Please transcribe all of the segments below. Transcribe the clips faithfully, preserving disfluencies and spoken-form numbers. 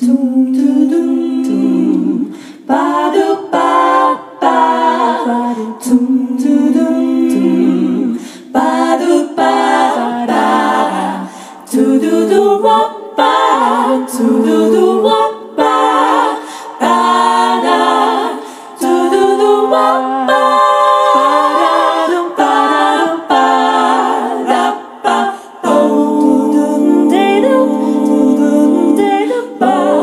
Tum tum tum tum, ba do ba ba, tum tum tum tum, ba do ba ba, tu do do wa ba, tu do do wa ba, ba da, tu do do wa ba, ba da ba ba da ba, oh dum de dum, dum de dum ba.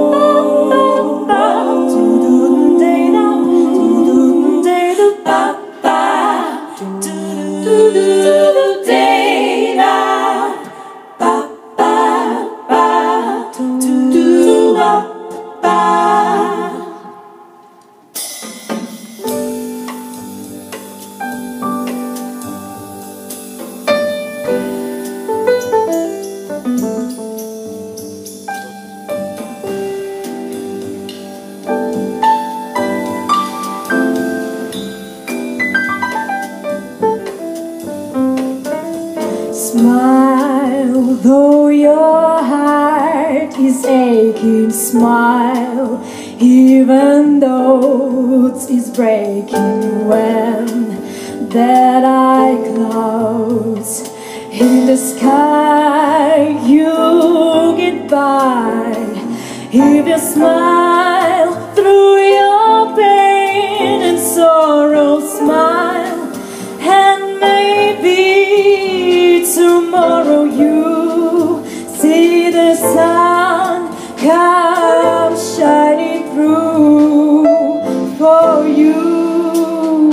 Smile, though your heart is aching. Smile, even though it's breaking. When there are clouds in the sky, you get by. If you smile through your pain and sorrow, smile, and maybe tomorrow you see the sun come shining through for you.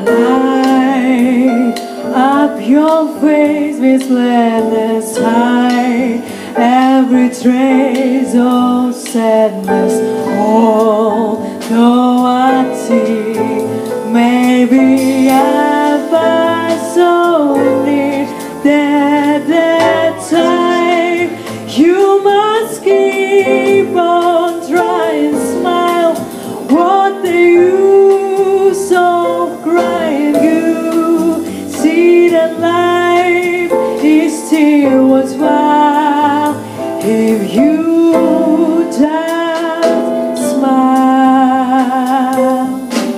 Light up your face with gladness, hide every trace of sadness. Although I see, maybe I find so near that that time you must keep on trying. Smile, what the use of crying? You see that life is still worthwhile if you just smile.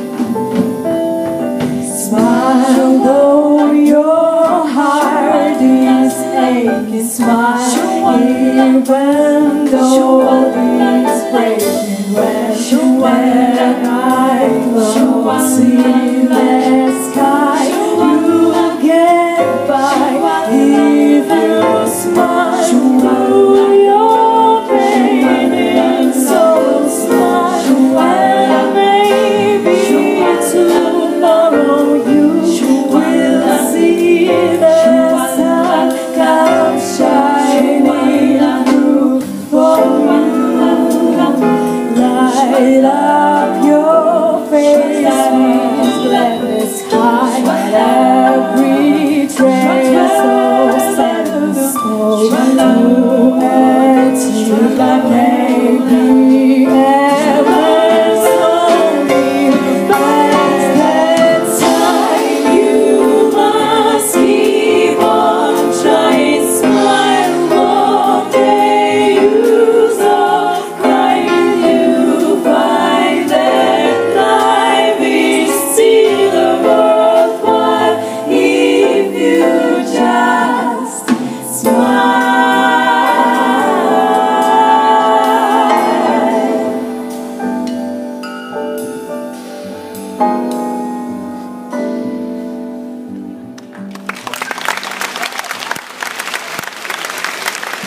Smile, though your heart is aching. Smile, even though it's breaking. When, when I close in the sky, you get by. If you smile through your pain and so smile, and maybe tomorrow you will see the sun come shining through for you. Light up your face with gladness, hide every trace of sadness. Oh, to at you, maybe